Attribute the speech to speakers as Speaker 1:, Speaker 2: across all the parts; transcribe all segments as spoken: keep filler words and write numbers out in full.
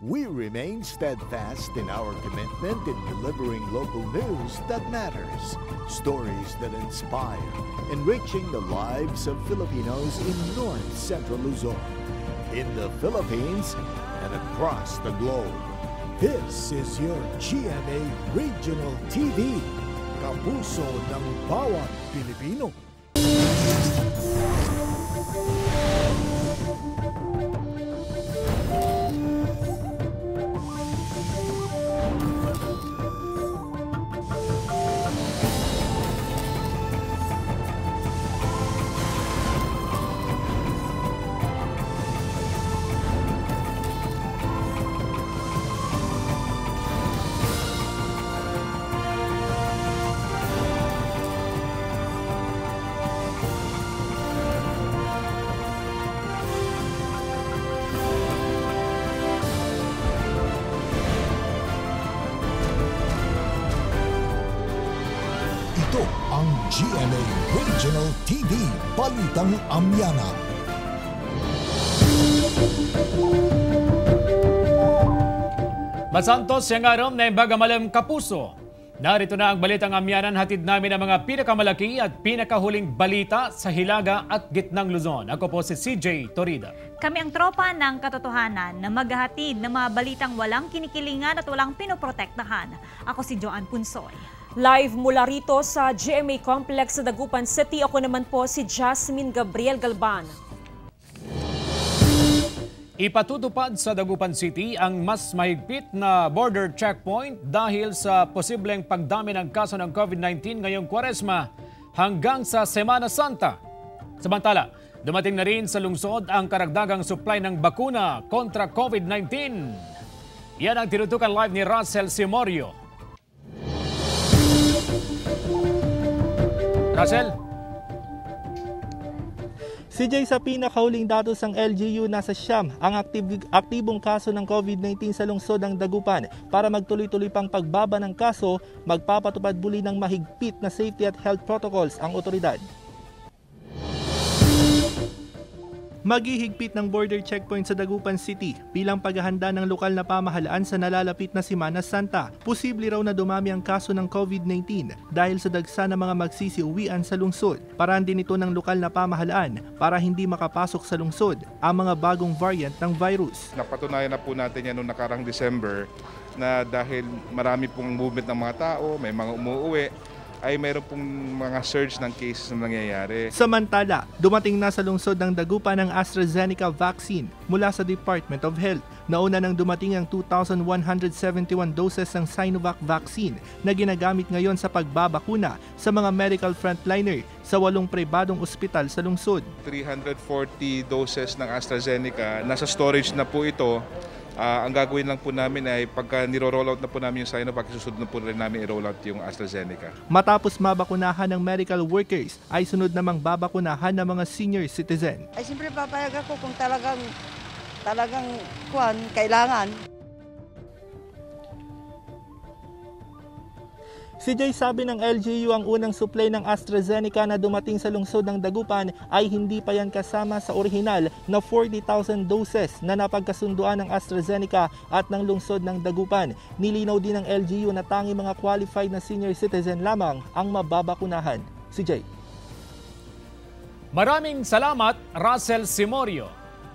Speaker 1: We remain steadfast in our commitment in delivering local news that matters, stories that inspire, enriching the lives of Filipinos in North Central Luzon, in the Philippines, and across the globe. This is your G M A Regional T V, kapuso ng bawat Pilipino. Ito ang G M A Regional T V, Balitang Amianan.
Speaker 2: Masantos siyang aram na imbaga malam kapuso. Narito na ang Balitang Amianan, hatid namin ang mga pinakamalaki at pinakahuling balita sa Hilaga at Gitnang Luzon. Ako po si C J Torida.
Speaker 3: Kami ang tropa ng katotohanan na maghahatid ng mga balitang walang kinikilingan at walang pinoprotektahan. Ako si Joanne Punsoy.
Speaker 4: Live mula rito sa G M A Complex sa Dagupan City, ako naman po si Jasmine Gabriel Galban.
Speaker 2: Ipatutupad sa Dagupan City ang mas mahigpit na border checkpoint dahil sa posibleng pagdami ng kaso ng COVID nineteen ngayong Kwaresma hanggang sa Semana Santa. Samantala, dumating na rin sa lungsod ang karagdagang supply ng bakuna kontra COVID nineteen. Yan ang tinutukan live ni Russell Simorio. Russell?
Speaker 5: C J, sa pinakahuling datos ng L G U, nasa siyam ang aktib aktibong kaso ng COVID nineteen sa lungsod ng Dagupan. Para magtuloy-tuloy pang pagbaba ng kaso, magpapatupad muli ng mahigpit na safety at health protocols ang otoridad. Maghihigpit ng border checkpoint sa Dagupan City bilang paghahanda ng lokal na pamahalaan sa nalalapit na Semana Santa. Posible raw na dumami ang kaso ng COVID nineteen dahil sa dagsa ng mga magsisiuwian sa lungsod. Paraan din ito ng lokal na pamahalaan para hindi makapasok sa lungsod ang mga bagong variant ng virus.
Speaker 6: Napatunayan na po natin yan noong nakarang December na dahil marami pong movement ng mga tao, may mga umuuwi, ay mayroon pong mga surge ng cases na nangyayari. Samantala, dumating na sa lungsod ng Dagupan ang AstraZeneca vaccine mula sa Department of Health. Nauna nang dumating ang two thousand one hundred seventy-one doses ng Sinovac vaccine na ginagamit ngayon sa pagbabakuna sa mga medical frontliner sa walong pribadong ospital sa lungsod. three hundred forty doses ng AstraZeneca, nasa storage na po ito. Uh, ang gagawin lang po namin ay pagka niro-rollout na po namin yung Sinovac, susunod na po rin namin i-rollout yung AstraZeneca. Matapos mabakunahan ng medical workers, ay sunod namang babakunahan ng mga senior citizen.
Speaker 7: Ay siyempre papayag ako kung talagang, talagang kuwan, kailangan.
Speaker 5: Si Jay, sabi ng L G U, ang unang supply ng AstraZeneca na dumating sa lungsod ng Dagupan ay hindi pa yan kasama sa orihinal na forty thousand doses na napagkasunduan ng AstraZeneca at ng lungsod ng Dagupan. Nilinaw din ng L G U na tanging mga qualified na senior citizen lamang ang mababakunahan. Si Jay.
Speaker 2: Maraming salamat, Russell Simorio.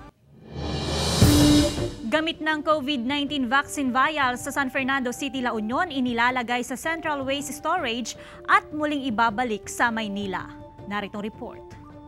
Speaker 3: Gamit ng COVID nineteen vaccine vials sa San Fernando City, La Union, inilalagay sa Central Waste Storage at muling ibabalik sa Maynila. Narito report.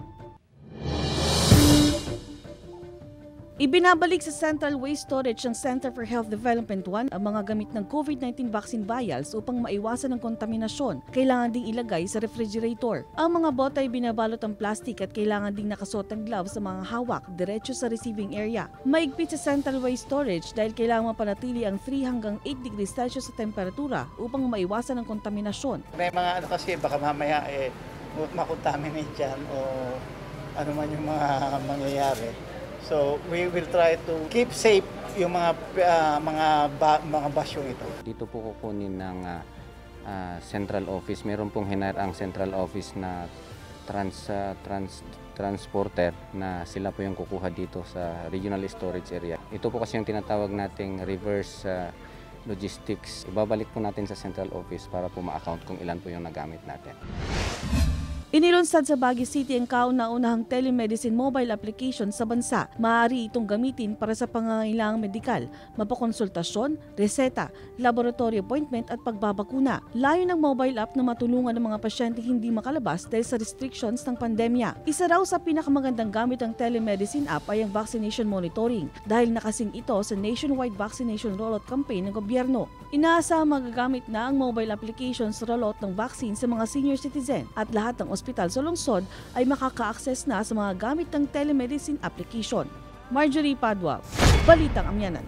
Speaker 8: Ibinabalik sa Central Waste Storage ng Center for Health Development one ang mga gamit ng COVID nineteen vaccine vials upang maiwasan ang kontaminasyon. Kailangan ding ilagay sa refrigerator. Ang mga bote ay binabalot ang plastic at kailangan ding nakasuot ng gloves sa mga hawak diretso sa receiving area. Maigpit sa Central Waste Storage dahil kailangan mapanatili ang three hanggang eight degrees Celsius sa temperatura upang maiwasan ang kontaminasyon.
Speaker 9: May mga ano kasi baka mamaya eh, makontaminate dyan o ano man yung mga mangyayari. So we will try to keep safe yung mga uh, mga ba, mga basyong ito.
Speaker 10: Dito po kukunin ng uh, uh, central office. Meron pong hinire ang central office na trans uh, trans transporter na sila po yung kukuha dito sa regional storage area. Ito po kasi yung tinatawag nating reverse uh, logistics. Ibabalik po natin sa central office para po ma-account kung ilan po yung nagamit natin.
Speaker 8: Inilunsad sa Baguio City ang kauna-unahang telemedicine mobile application sa bansa. Maaari itong gamitin para sa pangangailangang medikal, mapakonsultasyon, reseta, laboratory appointment at pagbabakuna. Layo ng mobile app na matulungan ng mga pasyente hindi makalabas dahil sa restrictions ng pandemya. Isa raw sa pinakamagandang gamit ng telemedicine app ay ang vaccination monitoring dahil nakasing ito sa nationwide vaccination rollout campaign ng gobyerno. Inaasahang magagamit na ang mobile application sa rollout ng vaccine sa mga senior citizen at lahat ng ospital sa lungsod ay makaka-access na sa mga gamit ng telemedicine application. Marjorie Padua, Balitang Amianan.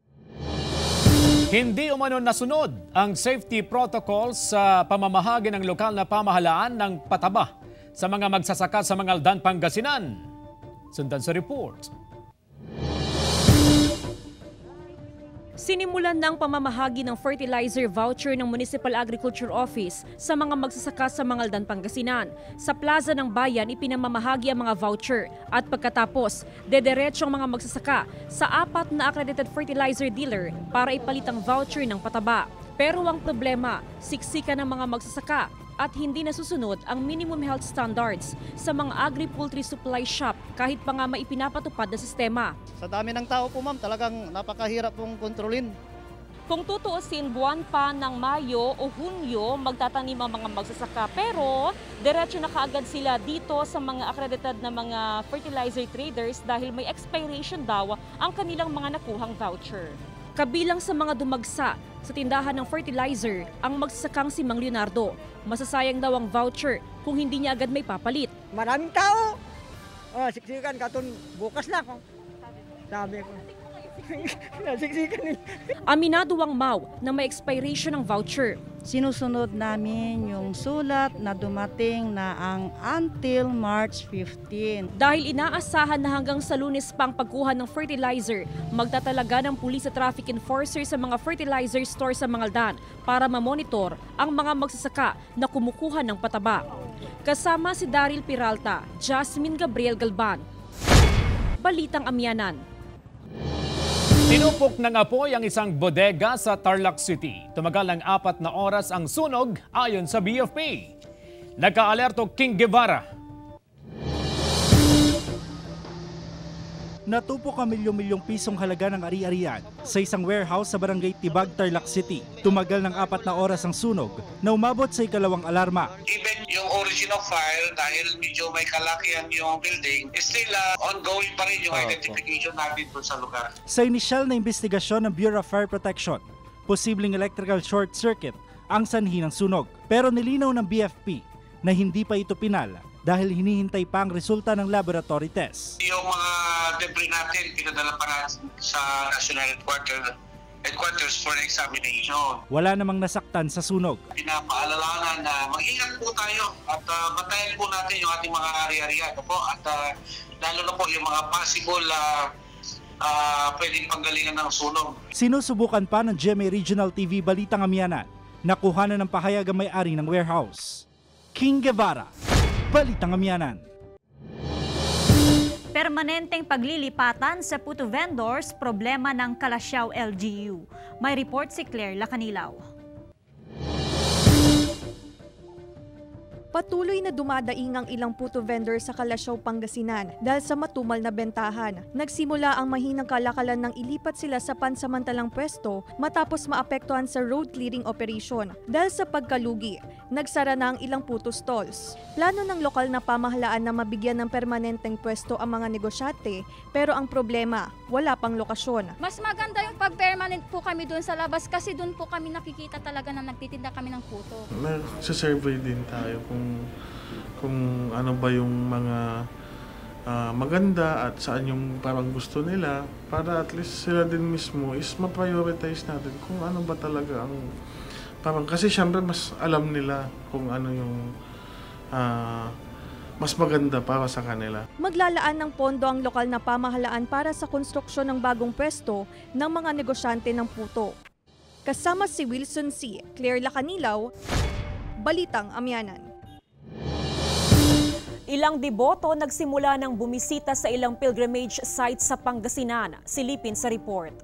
Speaker 2: Hindi umano nasunod ang safety protocols sa pamamahagi ng lokal na pamahalaan ng pataba sa mga magsasaka sa Mangaldan, Pangasinan. Sundan sa report.
Speaker 4: Sinimulan ng pamamahagi ng fertilizer voucher ng Municipal Agriculture Office sa mga magsasaka sa Mangaldan, Pangasinan. Sa plaza ng bayan, ipinamamahagi ang mga voucher at pagkatapos, dederecho ang mga magsasaka sa apat na accredited fertilizer dealer para ipalit ang voucher ng pataba. Pero ang problema, siksika ng mga magsasaka at hindi nasusunod ang minimum health standards sa mga agri-poultry supply shop kahit pa nga maipinapatupad na sistema.
Speaker 11: Sa dami ng tao po ma'am, talagang napakahirap pong kontrolin.
Speaker 4: Kung tutuusin, buwan pa ng Mayo o Hunyo magtatanim ang mga magsasaka pero diretso na kaagad sila dito sa mga accredited na mga fertilizer traders dahil may expiration daw ang kanilang mga nakuhang voucher. Kabilang sa mga dumagsa sa tindahan ng fertilizer ang magsasakang si Mang Leonardo. Masasayang daw ang voucher kung hindi niya agad may papalit.
Speaker 12: Maraming tao. Oh, siksikan katon bukas na ko. Sabi ko. Siksikan nila.
Speaker 4: Aminado ang M A W na may expiration ng voucher.
Speaker 7: Sinusunod namin yung sulat na dumating na ang until March fifteenth.
Speaker 4: Dahil inaasahan na hanggang sa Lunes pa ang pagkuha ng fertilizer, magtatalaga ng pulis at traffic enforcer sa mga fertilizer store sa Mangaldan para mamonitor ang mga magsasaka na kumukuha ng pataba. Kasama si Daryl Peralta, Jasmine Gabriel Galban. Balitang Amianan.
Speaker 2: Tinupok ng apoy ang isang bodega sa Tarlac City. Tumagal ng apat na oras ang sunog ayon sa B F P. Nagka-alerto King Guevara.
Speaker 5: Natupok ang milyon-milyong pisong halaga ng ari-arian sa isang warehouse sa barangay Tibag, Tarlac City. Tumagal ng apat na oras ang sunog na umabot sa ikalawang alarma.
Speaker 13: Even yung original fire, dahil medyo may kalakihan yung building, still uh, ongoing pa rin yung identification natin doon sa lugar.
Speaker 5: Sa inisyal na investigasyon ng Bureau of Fire Protection, posibleng electrical short circuit ang sanhi ng sunog. Pero nilinaw ng B F P na hindi pa ito pinal dahil hinihintay pa ang resulta ng laboratory test.
Speaker 13: Yung mga debris natin, pinadala pa natin sa National Headquarters, headquarters for examination.
Speaker 5: Wala namang nasaktan sa sunog.
Speaker 13: Pinapaalalahanan na mag-ingat po tayo at uh, batayan po natin yung ating mga ari-arian po at uh, lalo na po yung mga possible uh, uh, pwedeng panggalingan ng sunog.
Speaker 5: Sinusubukan pa ng G M A Regional T V Balitang Amianan na kuhanan ng pahayag ang may-ari ng warehouse. King Guevara, Balitang Amianan.
Speaker 3: Permanenteng paglilipatan sa puto vendors, problema ng Kalasyaw L G U. May report si Claire Lacanilaw.
Speaker 14: Patuloy na dumadaing ang ilang puto vendor sa Kalasyaw, Pangasinan dahil sa matumal na bentahan. Nagsimula ang mahinang kalakalan nang ilipat sila sa pansamantalang pwesto matapos maapektuhan sa road clearing operation. Dahil sa pagkalugi, nagsara na ang ilang puto stalls. Plano ng lokal na pamahalaan na mabigyan ng permanenteng pwesto ang mga negosyante, pero ang problema, wala pang lokasyon.
Speaker 15: Mas maganda yung pag-permanent po kami doon sa labas kasi doon po kami nakikita talaga na nagtitinda kami ng puto.
Speaker 16: Nag-survey din tayo kung kung ano ba yung mga uh, maganda at saan yung parang gusto nila para at least sila din mismo is ma-prioritize natin kung ano ba talaga ang parang kasi syempre mas alam nila kung ano yung uh, mas maganda para sa kanila.
Speaker 14: Maglalaan ng pondo ang lokal na pamahalaan para sa konstruksyon ng bagong pwesto ng mga negosyante ng puto. Kasama si Wilson C. Claire Lacanilaw, Balitang Amianan.
Speaker 4: Ilang deboto nagsimula ng bumisita sa ilang pilgrimage sites sa Pangasinan. Silipin sa report.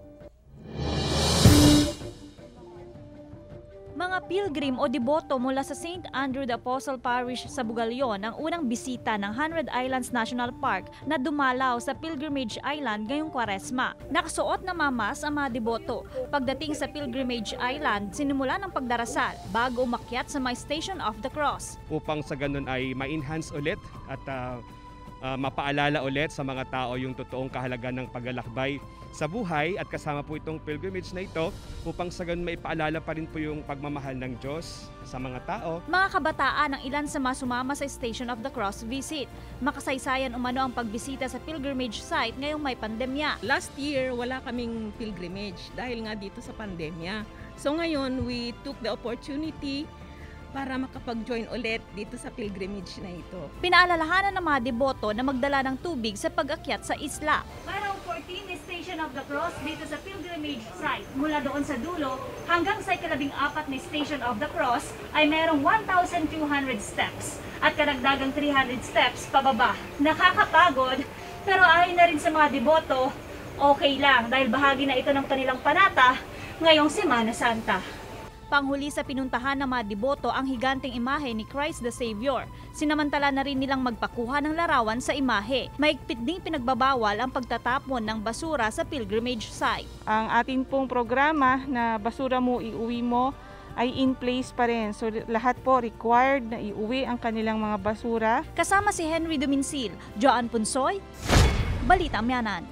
Speaker 3: Mga pilgrim o deboto mula sa Saint Andrew the Apostle Parish sa Bugalyon ang unang bisita ng Hundred Islands National Park na dumalaw sa Pilgrimage Island ngayong Kwaresma. Nakasuot na mamas ang mga deboto. Pagdating sa Pilgrimage Island, sinimula ng pagdarasal bago umakyat sa may Station of the Cross.
Speaker 17: Upang sa ganun ay ma-enhance ulit at uh, uh, mapaalala ulit sa mga tao yung totoong kahalagan ng paglalakbay sa buhay at kasama po itong pilgrimage na ito upang sa ganun may paalala pa rin po yung pagmamahal ng Diyos sa mga tao.
Speaker 3: Mga kabataan ang ilan sa mga sumama sa Station of the Cross visit. Makasaysayan umano ang pagbisita sa pilgrimage site ngayong may pandemya.
Speaker 18: Last year wala kaming pilgrimage dahil nga dito sa pandemya. So ngayon we took the opportunity para makapag-join ulit dito sa pilgrimage na ito.
Speaker 3: Pinaalalahanan ng mga deboto na magdala ng tubig sa pag-akyat sa isla. Mayroong fourteen Station of the Cross dito sa pilgrimage site. Mula doon sa dulo hanggang sa ikalabing apat na Station of the Cross ay mayroong one thousand two hundred steps at karagdagang three hundred steps pababa. Nakakapagod pero ayon na rin sa mga deboto, okay lang dahil bahagi na ito ng kanilang panata ngayong Semana Santa. Panghuli sa pinuntahan ng mga deboto ang higanteng imahe ni Christ the Savior. Sinamantala na rin nilang magpakuha ng larawan sa imahe. Maigpit ding pinagbabawal ang pagtatapon ng basura sa pilgrimage site.
Speaker 19: Ang atin pong programa na basura mo, iuwi mo ay in place pa rin. So lahat po required na iuwi ang kanilang mga basura.
Speaker 3: Kasama si Henry Duminsil, Joan Punsoy, Balitang Amianan.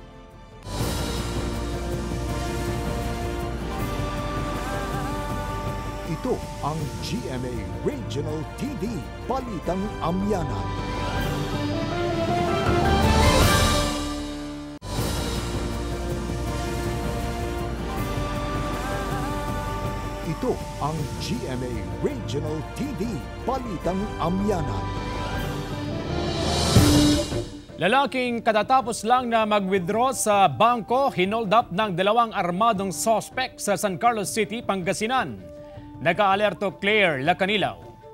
Speaker 1: Ito ang G M A Regional T V, Balitang Amianan. Ito ang G M A Regional T V, Balitang Amianan.
Speaker 2: Lalaking katatapos lang na mag-withdraw sa bangko, hinold up ng dalawang armadong suspect sa San Carlos City, Pangasinan. Naka-alerto Claire Lacanilaw.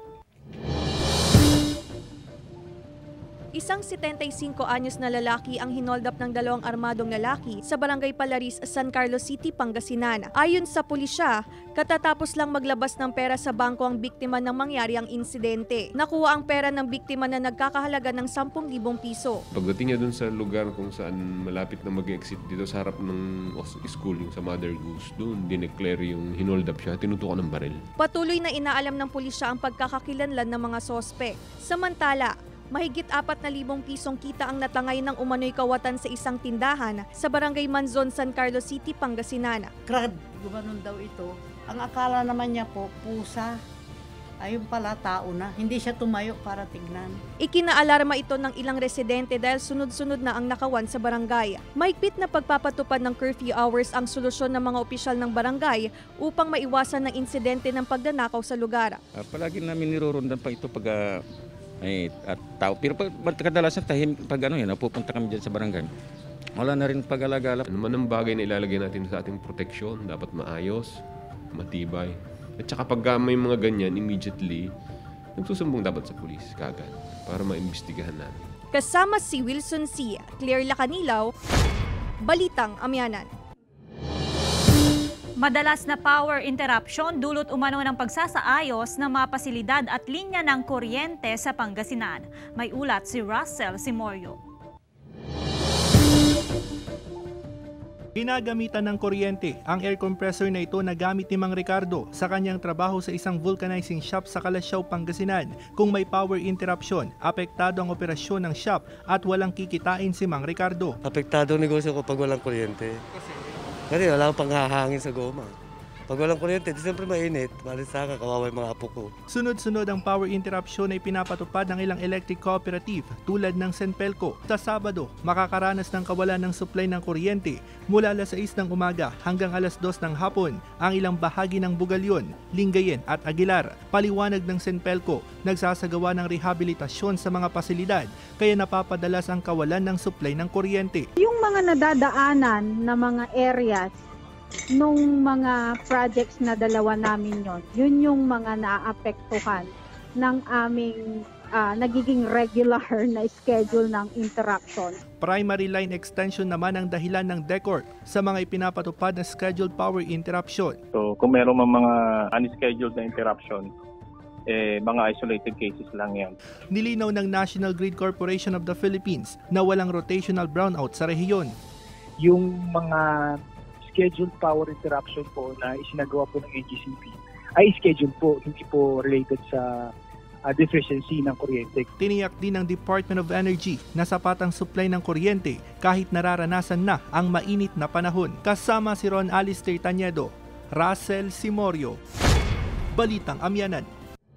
Speaker 14: Isang setenta-y-singko anyos na lalaki ang hinold up ng dalawang armadong lalaki sa Barangay Palaris, San Carlos City, Pangasinan. Ayon sa pulisya, katatapos lang maglabas ng pera sa bangko ang biktima nang mangyari ang insidente. Nakuha ang pera ng biktima na nagkakahalaga ng sampung libong piso.
Speaker 20: Pagdating niya dun sa lugar kung saan malapit na mag-exit dito sa harap ng school, yung sa Mother Goose, dun dineclare yung hinold up siya, tinutukan ng baril.
Speaker 14: Patuloy na inaalam ng pulisya ang pagkakakilanlan ng mga sospek. Samantala, mahigit apat na libong pisong kita ang natangay ng umano'y kawatan sa isang tindahan sa Barangay Manzon, San Carlos City, Pangasinan.
Speaker 7: Crab, gumanon daw ito. Ang akala naman niya po, pusa. Ayun pala, tao na. Hindi siya tumayo para tignan.
Speaker 14: Ikinaalarma ito ng ilang residente dahil sunod-sunod na ang nakawan sa barangay. Mahigpit na pagpapatupad ng curfew hours ang solusyon ng mga opisyal ng barangay upang maiwasan ng insidente ng pagdanakaw sa lugar.
Speaker 21: Uh, palagi namin nirorondan pa ito pag uh, ay at tao, pero pag kadalasan tahim pag ano yan, napupunta kami dyan sa barangay, wala na rin pag-alagala.
Speaker 20: Ano man ang bagay na ilalagay natin sa ating proteksyon, dapat maayos, matibay. At saka pag may mga ganyan, immediately, nagsusumbong dapat sa pulis kagad para maimbestigahan natin.
Speaker 14: Kasama si Wilson C. Claire Lacanilaw, Balitang Amianan.
Speaker 3: Madalas na power interruption dulot umano ng pagsasaayos ng mga pasilidad at linya ng kuryente sa Pangasinan. May ulat si Russell Simorio.
Speaker 5: Ginagamitan ng kuryente ang air compressor na ito na gamit ni Mang Ricardo sa kanyang trabaho sa isang vulcanizing shop sa Kalasyaw, Pangasinan. Kung may power interruption, apektado ang operasyon ng shop at walang kikitain si Mang Ricardo.
Speaker 22: Apektado ang negosyo ko pag walang kuryente. Kasi wala akong panghahangin sa goma. Pag walang kuryente, di siyempre mainit. Malis sa akin, kawawa yung mga apo ko.
Speaker 5: Sunod-sunod ang power interruption ay pinapatupad ng ilang electric cooperative tulad ng Senpelco. Sa Sabado, makakaranas ng kawalan ng supply ng kuryente mula alas sais ng umaga hanggang alas dos ng hapon ang ilang bahagi ng Bugalyon, Lingayen at Aguilar. Paliwanag ng Senpelco, nagsasagawa ng rehabilitasyon sa mga pasilidad kaya napapadalas ang kawalan ng supply ng kuryente.
Speaker 23: Yung mga nadadaanan na mga areas nung mga projects na dalawa namin yon, yun yung mga naaapektuhan ng aming uh, nagiging regular na schedule ng interaction.
Speaker 5: Primary line extension naman ang dahilan ng D E C O R sa mga ipinapatupad na scheduled power interruption.
Speaker 6: So kung meron mang mga unscheduled na interruption, eh, mga isolated cases lang yan.
Speaker 5: Nilinaw ng National Grid Corporation of the Philippines na walang rotational brownout sa rehiyon.
Speaker 9: Yung mga scheduled power interruption po na isinagawa po ng N G C P ay scheduled po, hindi po related sa uh, deficiency ng kuryente.
Speaker 5: Tiniyak din ng Department of Energy na sapat ang supply ng kuryente kahit nararanasan na ang mainit na panahon. Kasama si Ron Alistair Taniedo, Russell Simorio, Balitang Amianan.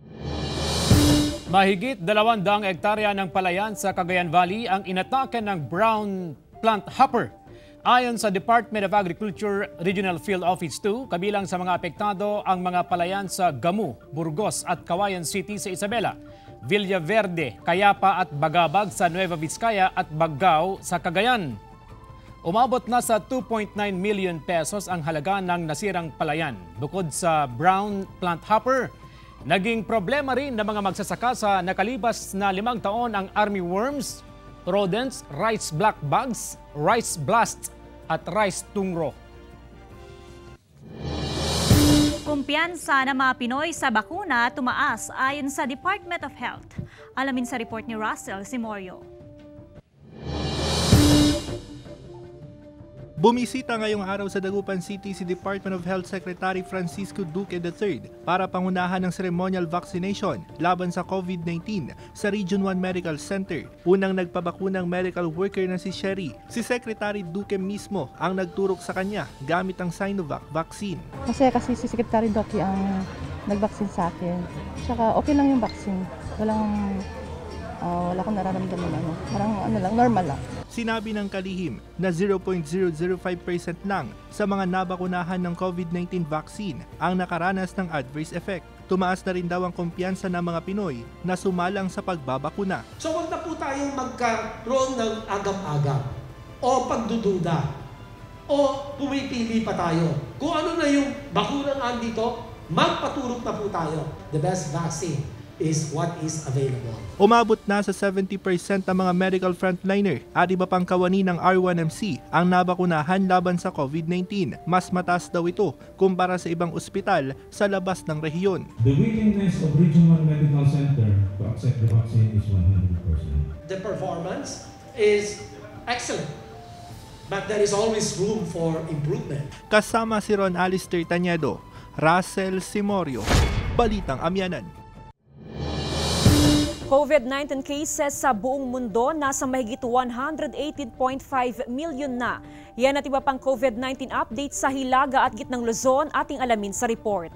Speaker 2: Mahigit dalawang daang hektarya ng palayan sa Cagayan Valley ang inatake ng brown plant hopper. Ayon sa Department of Agriculture Regional Field Office two, kabilang sa mga apektado ang mga palayan sa Gamu, Burgos at Kawayan City sa Isabela, Villaverde, Cayapa at Bagabag sa Nueva Vizcaya at Baggao sa Cagayan. Umabot na sa two point nine million pesos ang halaga ng nasirang palayan. Bukod sa brown plant hopper, naging problema rin ng mga magsasaka sa nakalibas na limang taon ang armyworms, rodents, rice black bugs, rice blast at rice tungro.
Speaker 3: Kumpiyansa ng mga Pinoy sa bakuna tumaas ayon sa Department of Health. Alamin sa report ni Russell Simorio.
Speaker 5: Bumisita ngayong araw sa Dagupan City si Department of Health Secretary Francisco Duque the third para pangunahan ng ceremonial vaccination laban sa COVID nineteen sa Region one Medical Center. Unang nagpabakunang medical worker na si Sherry. Si Secretary Duque mismo ang nagturok sa kanya gamit ang Sinovac vaccine.
Speaker 10: Kasi kasi si Secretary Duque ang nag-vaccine sa akin. Tsaka okay lang yung vaccine. Walang uh, wala akong nararamdaman ano. Parang ano lang, normal lang.
Speaker 5: Sinabi ng kalihim na zero point zero zero five percent lang sa mga nabakunahan ng COVID nineteen vaccine ang nakaranas ng adverse effect. Tumaas na rin daw ang kumpiyansa ng mga Pinoy na sumalang sa pagbabakuna.
Speaker 24: So wag na po tayong magkaroon ng agam-agam o pagdududa o pumipili pa tayo. Kung ano na yung bakunang andito, magpaturok na po tayo. The best vaccine is what is available.
Speaker 5: Umabot na sa seventy percent ang mga medical frontliner at iba pang kawani ng R one M C ang nabakunahan laban sa COVID nineteen. Mas mataas daw ito kumpara sa ibang ospital sa labas ng rehiyon.
Speaker 25: The willingness of Region one Medical Center to accept the vaccine is one hundred percent.
Speaker 24: The performance is excellent, but there is always room for improvement.
Speaker 5: Kasama si Ron Alistair Taniedo, Russell Simorio, Balitang Amianan.
Speaker 4: COVID nineteen cases sa buong mundo nasa mahigit one hundred eighteen point five million na. Yan at iba pang COVID nineteen updates sa Hilaga at Gitnang Luzon ating alamin sa report.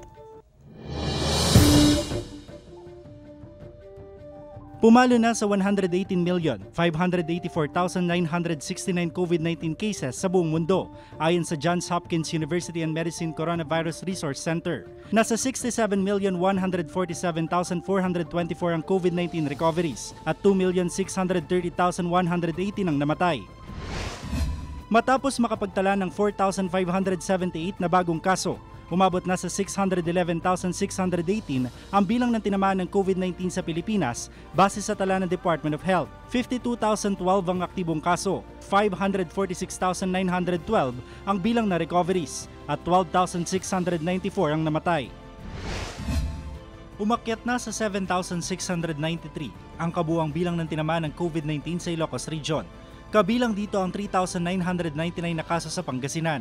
Speaker 26: Pumalo na sa one hundred eighteen million five hundred eighty-four thousand nine hundred sixty-nine COVID nineteen cases sa buong mundo ayon sa Johns Hopkins University and Medicine Coronavirus Resource Center. Nasa sixty-seven million one hundred forty-seven thousand four hundred twenty-four ang COVID nineteen recoveries at two million six hundred thirty thousand one hundred eighteen ang namatay. Matapos makapagtala ng four thousand five hundred seventy-eight na bagong kaso, umabot na sa six hundred eleven thousand six hundred eighteen ang bilang ng tinamaan ng COVID nineteen sa Pilipinas base sa tala ng Department of Health. fifty-two thousand twelve ang aktibong kaso, five hundred forty-six thousand nine hundred twelve ang bilang na recoveries at twelve thousand six hundred ninety-four ang namatay. Umakyat na sa seven thousand six hundred ninety-three ang kabuuang bilang ng tinamaan ng COVID nineteen sa Ilocos Region. Kabilang dito ang three thousand nine hundred ninety-nine na kaso sa Pangasinan.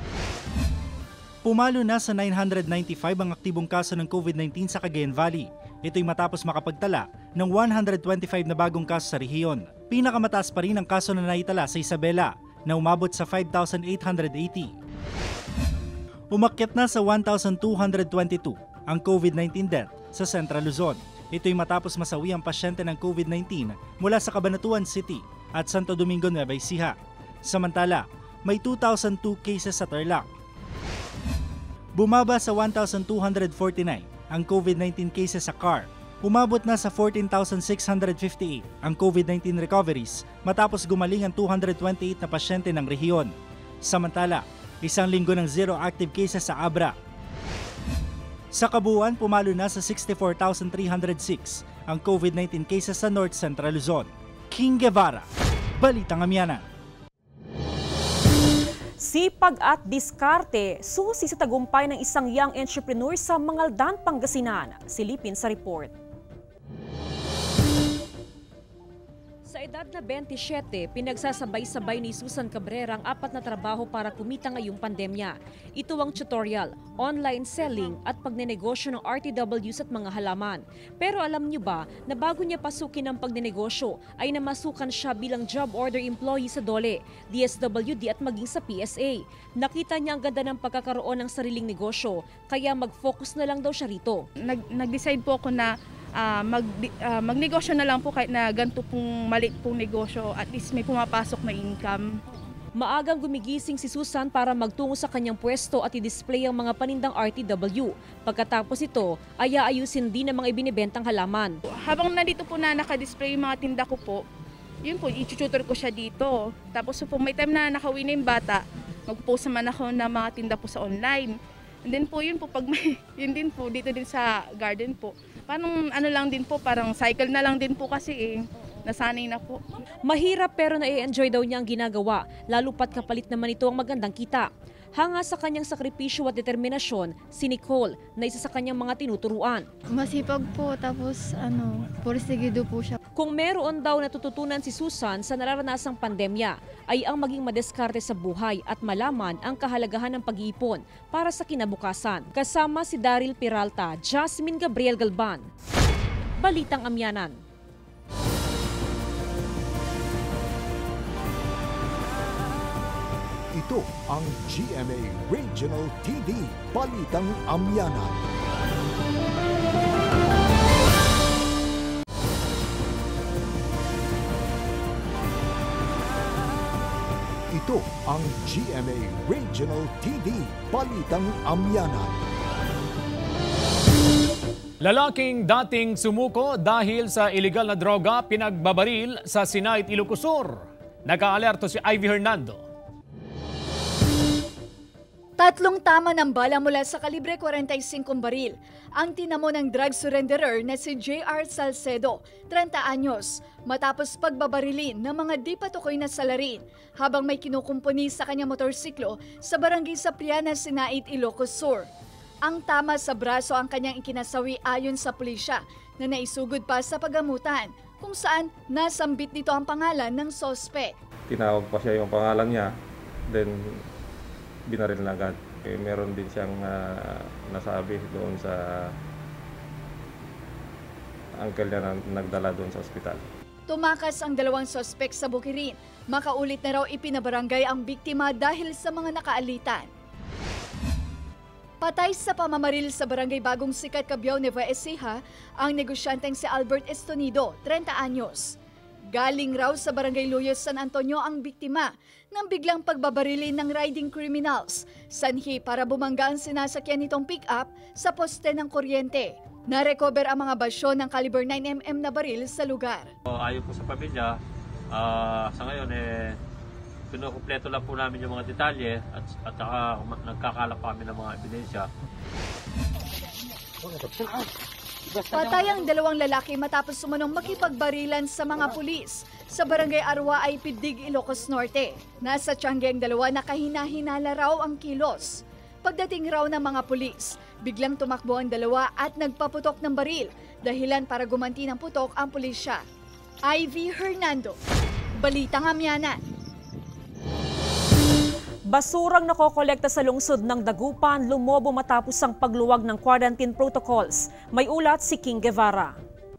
Speaker 26: Pumalo na sa nine hundred ninety-five ang aktibong kaso ng COVID nineteen sa Cagayan Valley. Ito'y matapos makapagtala ng one hundred twenty-five na bagong kaso sa rehiyon. Pinakamataas pa rin ang kaso na naitala sa Isabela na umabot sa five thousand eight hundred eighty. Umakyat na sa one thousand two hundred twenty-two ang COVID nineteen death sa Central Luzon. Ito'y matapos masawi ang pasyente ng COVID nineteen mula sa Cabanatuan City at Santo Domingo, Nueva Ecija. Samantala, may two thousand two cases sa Tarlac. Bumaba sa one thousand two hundred forty-nine ang COVID nineteen cases sa C A R. Umabot na sa fourteen thousand six hundred fifty-eight ang COVID nineteen recoveries matapos gumaling ang two hundred twenty-eight na pasyente ng rehiyon. Samantala, isang linggo ng zero active cases sa Abra. Sa kabuuan, pumalo na sa sixty-four thousand three hundred six ang COVID nineteen cases sa North Central Luzon. King Guevara, Balitang Amianan.
Speaker 4: Sipag at diskarte, susi sa tagumpay ng isang young entrepreneur sa Mangaldan, Pangasinan. Silipin sa report. Sa edad na twenty-seven, pinagsasabay-sabay ni Susan Cabrera ang apat na trabaho para kumita ngayong pandemya. Ito ang tutorial, online selling at pagnenegosyo ng R T Ws at mga halaman. Pero alam niyo ba na bago niya pasukin ang pagnenegosyo ay namasukan siya bilang job order employee sa Dole, D S W D at maging sa P S A. Nakita niya ang ganda ng pagkakaroon ng sariling negosyo, kaya mag-focus na lang daw siya rito.
Speaker 8: Nag- nag-decide po ako na Uh, mag, uh, magnegosyo na lang po kahit na ganito pong maliit pong negosyo, at least may pumapasok na income.
Speaker 4: Maagang gumigising si Susan para magtungo sa kanyang pwesto at i-display ang mga panindang R T W. Pagkatapos ito, ay aayusin din ang mga ibinibentang halaman.
Speaker 8: Habang nandito po na nakadisplay yung mga tinda ko po, yun po, i-tutor ko siya dito. Tapos po may time na nakauwi na yung bata, mag-post naman ako na mga tinda po sa online. And then po yun po, pag may, yun din po, dito din sa garden po. Parang ano lang din po, parang cycle na lang din po kasi eh. Nasanay na po.
Speaker 4: Mahirap pero na-enjoy daw niya ang ginagawa, lalo pat kapalit naman ito ang magandang kita. Hanga sa kanyang sakripisyo at determinasyon, si Nicole na isa sa kanyang mga tinuturuan.
Speaker 11: Masipag po, tapos ano, porsigido po siya.
Speaker 4: Kung meron daw natututunan si Susan sa nararanasang pandemya, ay ang maging madiskarte sa buhay at malaman ang kahalagahan ng pag-iipon para sa kinabukasan. Kasama si Daryl Peralta, Jasmine Gabriel Galban. Balitang Amianan.
Speaker 1: Ito ang G M A Regional T V, Balitang Amianan. Ito ang G M A Regional T V, Balitang Amianan.
Speaker 2: Lalaking dating sumuko dahil sa iligal na droga pinagbabaril sa Sinait, Ilocos Sur. Nag-aalerto si Ivy Hernando.
Speaker 3: Tatlong tama ng bala mula sa kalibre forty-five baril ang tinamo ng drug surrenderer na si J R Salcedo, thirty anyos, matapos pagbabarilin ng mga di patukoy na salarin habang may kinukumpuni sa kanyang motorsiklo sa barangay Sapriana, Sinait, Ilocos Sur. Ang tama sa braso ang kanyang ikinasawi ayon sa pulisya na naisugod pa sa pagamutan kung saan nasambit nito ang pangalan ng sospek.
Speaker 12: Tinawag pa siya yung pangalan niya, then binaril na agad. Eh, meron din siyang uh, nasabi doon sa uncle niya na nagdala doon sa ospital.
Speaker 3: Tumakas ang dalawang sospek sa bukirin. Makaulit na raw ipinabarangay ang biktima dahil sa mga nakaalitan. Patay sa pamamaril sa barangay Bagong Sikat, Cabiao, Nueva Ecija, ang negosyanteng si Albert Estonido, thirty anyos. Galing raw sa barangay Luyos, San Antonio ang biktima nang biglang pagbabarilin ng riding criminals, sanhi para bumangga ang sinasakyan nitong pick-up sa poste ng kuryente. Narecover ang mga basyo ng caliber nine millimeter na baril sa lugar.
Speaker 13: Ayon po sa pamilya, uh, sa ngayon eh, pinukumpleto lang po namin yung mga detalye at, at saka nagkakalap pa kami ng mga ebidensya.
Speaker 3: Patay ang dalawang lalaki matapos sumunong makipagbarilan sa mga pulis sa barangay Arwa ay Pidig, Ilocos Norte. Nasa tiyangge ang dalawa na kahina-hinala raw ang kilos. Pagdating raw ng mga pulis, biglang tumakbo ang dalawa at nagpaputok ng baril, dahilan para gumanti ng putok ang pulisya. Ivy Hernando, Balitang Amianan.
Speaker 4: Basurang nakokolekta sa lungsod ng Dagupan, lumobo matapos ang pagluwag ng quarantine protocols. May ulat si King Guevara.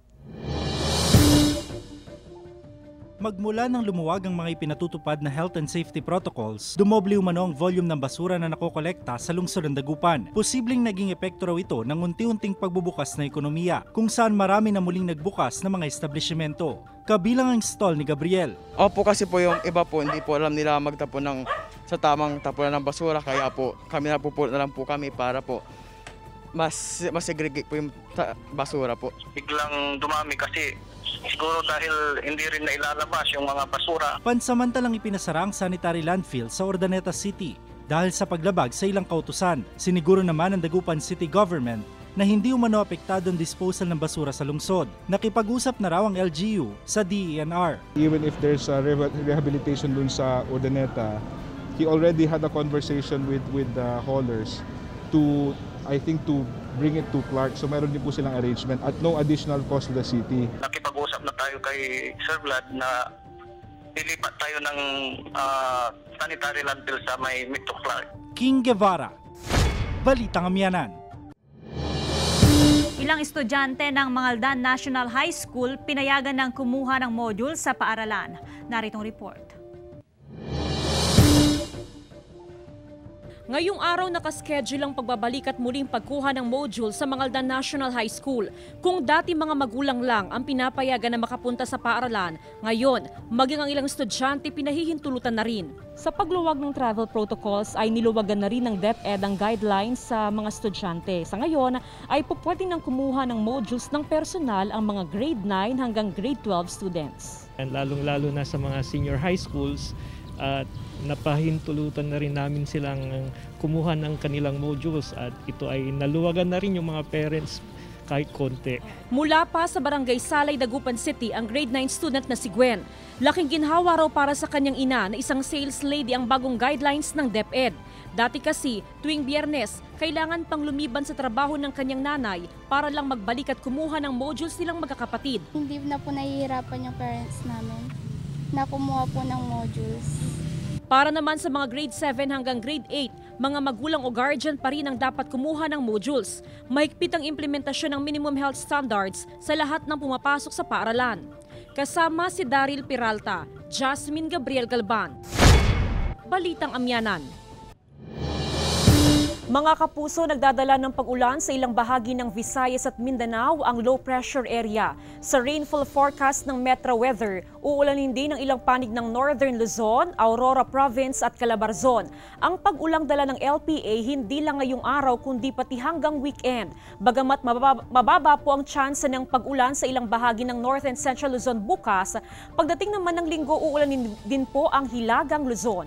Speaker 26: Magmula nang lumuwag ang mga ipinatutupad na health and safety protocols, dumoble umano ang volume ng basura na nakokolekta sa lungsod ng Dagupan. Posibleng naging epekto raw ito ng unti-unting pagbubukas na ekonomiya, kung saan marami na muling nagbukas na mga establishmento. Kabilang ang stall ni Gabriel.
Speaker 15: Opo, kasi po yung iba po hindi po alam nila magtapon ng sa tamang tapunan ng basura, kaya po kami napupulot na lang po kami para po mas mas segregate po yung basura po.
Speaker 16: Biglang dumami kasi siguro dahil hindi rin nailalabas yung mga basura.
Speaker 26: Pansamantalang ipinasara ang sanitary landfill sa Urdaneta City dahil sa paglabag sa ilang kautusan. Siniguro naman ng Dagupan City Government na hindi umano apektado ang disposal ng basura sa lungsod. Nakipag-usap na raw ang L G U sa D E N R.
Speaker 7: Even if there's a rehabilitation dun sa Urdaneta, he already had a conversation with with the haulers to, I think, to bring it to Clark. So meron din po silang arrangement at no additional cost to the city.
Speaker 16: Nakipag-usap na tayo kay Sir Vlad na ilipat tayo ng uh, sanitary landfill sa may Metro Clark.
Speaker 26: King Guevara, Balitang Amianan.
Speaker 3: Ilang estudyante ng Mangaldan National High School pinayagan ng kumuha ng module sa paaralan. Naritong report.
Speaker 4: Ngayong araw nakaschedule ang pagbabalik at muling pagkuha ng module sa Mangaldan National High School. Kung dati mga magulang lang ang pinapayagan na makapunta sa paaralan, ngayon maging ang ilang estudyante pinahihintulutan na rin. Sa pagluwag ng travel protocols ay niluwagan na rin ng DepEd ang guidelines sa mga estudyante. Sa ngayon ay pupwede nang kumuha ng modules ng personal ang mga grade nine hanggang grade twelve students.
Speaker 17: And lalong-lalo na sa mga senior high schools, at napahintulutan na rin namin silang kumuha ng kanilang modules at ito ay naluwagan na rin yung mga parents kahit konti.
Speaker 4: Mula pa sa Barangay Salay, Dagupan City ang grade nine student na si Gwen. Laking ginhawa raw para sa kanyang ina na isang sales lady ang bagong guidelines ng DepEd. Dati kasi tuwing Biyernes, kailangan pang lumiban sa trabaho ng kanyang nanay para lang magbalik at kumuha ng modules nilang magkakapatid.
Speaker 18: Hindi na po nahihirapan yung parents namin na kumuha po ng modules.
Speaker 4: Para naman sa mga grade seven hanggang grade eight, mga magulang o guardian pa rin ang dapat kumuha ng modules. Mahigpit ang implementasyon ng minimum health standards sa lahat ng pumapasok sa paaralan. Kasama si Daryl Peralta, Jasmine Gabriel Galban. Balitang Amianan. Mga kapuso, nagdadala ng pag-ulan sa ilang bahagi ng Visayas at Mindanao ang low pressure area. Sa rainfall forecast ng Metro Weather, uulanin din ang ilang panig ng Northern Luzon, Aurora Province at Calabarzon. Ang pag-ulang dala ng L P A hindi lang ngayong araw kundi pati hanggang weekend. Bagamat mababa, mababa po ang tsansa ng pag-ulan sa ilang bahagi ng North and Central Luzon bukas, pagdating naman ng linggo uulanin din po ang Hilagang Luzon.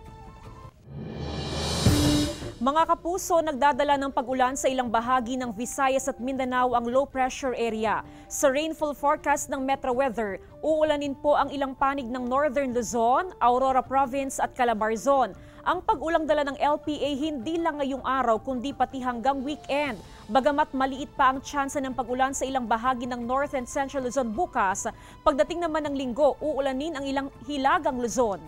Speaker 4: Mga kapuso, nagdadala ng pag-ulan sa ilang bahagi ng Visayas at Mindanao ang low pressure area. Sa rainfall forecast ng Metro Weather, uulanin po ang ilang panig ng Northern Luzon, Aurora Province at Calabarzon. Ang pag-ulang dala ng L P A hindi lang ngayong araw kundi pati hanggang weekend. Bagamat maliit pa ang tsansa ng pag-ulan sa ilang bahagi ng North and Central Luzon bukas, pagdating naman ng linggo, uulanin ang ilang Hilagang Luzon.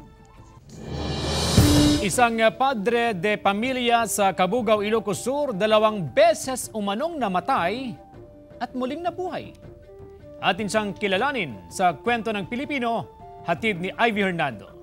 Speaker 2: Isang padre de pamilya sa Cabugao, Ilocos Sur, dalawang beses umanong namatay at muling nabuhay. Atin siyang kilalanin sa Kwento ng Pilipino, hatid ni Ivy Hernando.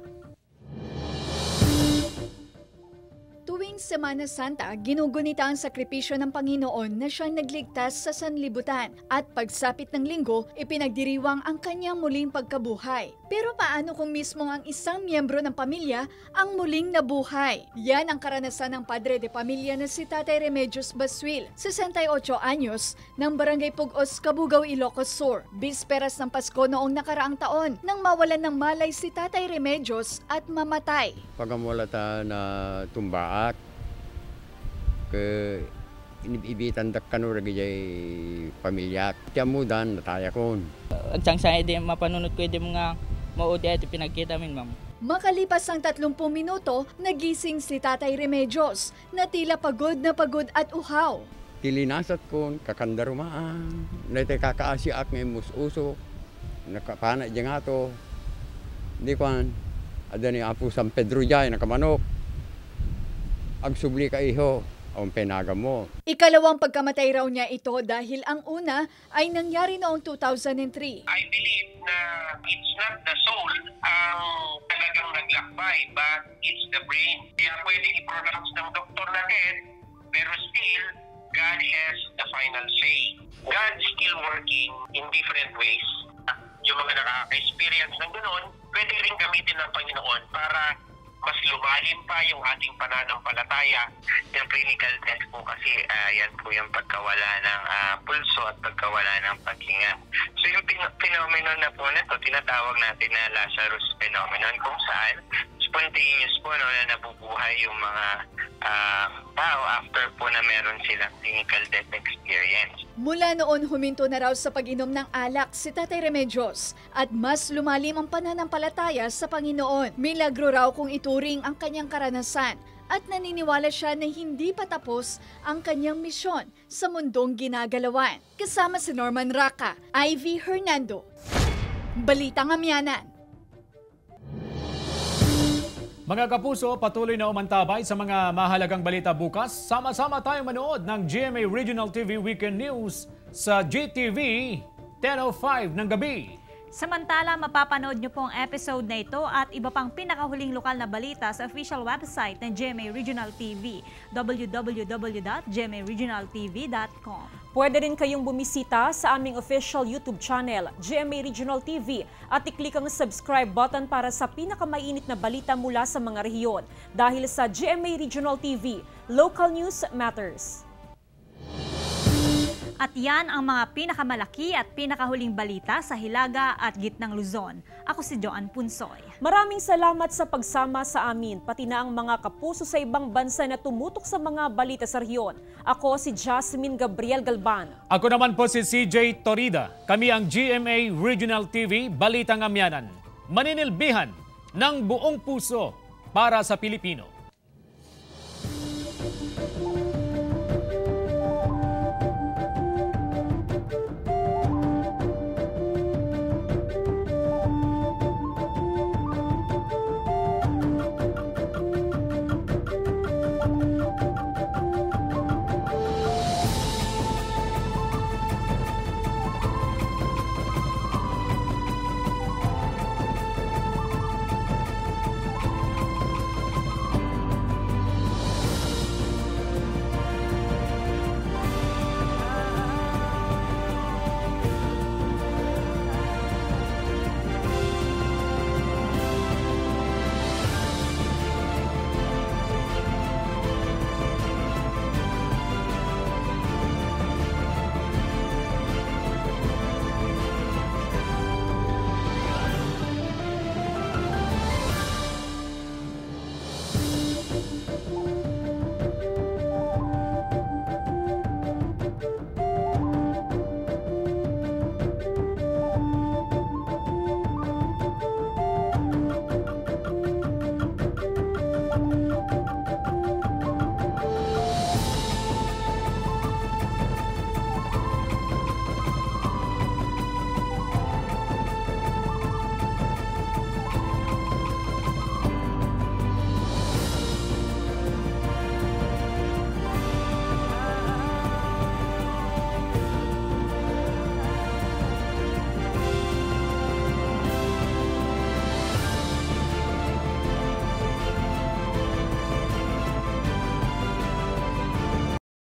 Speaker 19: Tuwing Semana Santa, ginugunita ang sakripisyo ng Panginoon na siyang nagligtas sa sanlibutan at pagsapit ng linggo, ipinagdiriwang ang kanyang muling pagkabuhay. Pero paano kung mismo ang isang miyembro ng pamilya ang muling nabuhay? Yan ang karanasan ng padre de pamilya na si Tatay Remedios Baswil, sesentayotso anyos, ng Barangay Pugos, Cabugao, Ilocos Sur. Bisperas ng Pasko noong nakaraang taon nang mawalan ng malay si Tatay Remedios at mamatay.
Speaker 20: Pagamula ta na tumbaat, ke inibitan dak kanura gijay pamilya. Tiamudan nataya kon.
Speaker 21: Agsang sa ide mapanunot ko ide mga maudi at pinagkita min, ma'am.
Speaker 19: Makalipas ang tatlumpung minuto, nagising si Tatay Remedios na tila pagod na pagod at uhaw.
Speaker 20: Tilinasat kon kakandarumaan, nete kakaasiak ng mususo, nakapana dyan ato. Di kwan, ada ni Apo San Pedro dyan, nakamanok. Agsubli ka iho, ang penaga mo.
Speaker 19: Ikalawang pagkamatay raw niya ito dahil ang una ay nangyari noong two thousand three.
Speaker 27: I believe na it's not the soul ang talagang naglakbay, but it's the brain. Kaya pwede i-pronounce ng doktor na dead, pero still, God has the final say. God's still working in different ways. Yung mga nakaka-experience ng ganoon, pwede rin gamitin ng Panginoon para mas lumalim pa yung ating pananampalataya.
Speaker 28: Yung clinical test po kasi uh, yan po yung pagkawala ng uh, pulso at pagkawala ng paghinga. So yung phenomenon na po na ito, tinatawag natin na Lazarus phenomenon, kung saan spontaneous po, no, na nabubuhay yung mga uh, tao after po na meron silang clinical death experience.
Speaker 19: Mula noon huminto na raw sa pag-inom ng alak si Tatay Remedios at mas lumalim ang pananampalataya sa Panginoon. Milagro raw kung ituring ang kanyang karanasan at naniniwala siya na hindi pa tapos ang kanyang misyon sa mundong ginagalawan. Kasama si Norman Raca, Ivy Hernando, Balitang Amianan.
Speaker 2: Mga kapuso, patuloy na umantabay sa mga mahalagang balita bukas. Sama-sama tayong manood ng G M A Regional T V Weekend News sa G T V ten oh five ng gabi.
Speaker 3: Samantala, mapapanood nyo po ang episode na ito at iba pang pinakahuling lokal na balita sa official website ng G M A Regional T V, w w w dot g m a regional t v dot com.
Speaker 4: Pwede rin kayong bumisita sa aming official YouTube channel, G M A Regional T V, at i-click ang subscribe button para sa pinakamainit na balita mula sa mga rehiyon. Dahil sa G M A Regional T V, local news matters.
Speaker 3: At yan ang mga pinakamalaki at pinakahuling balita sa Hilaga at Gitnang Luzon. Ako si Joan Punsoy.
Speaker 4: Maraming salamat sa pagsama sa amin, pati na ang mga kapuso sa ibang bansa na tumutok sa mga balita sa rehiyon. Ako si Jasmine Gabriel Galban.
Speaker 2: Ako naman po si C J Torida. Kami ang G M A Regional T V Balitang Amianan. Maninilbihan ng buong puso para sa Pilipino.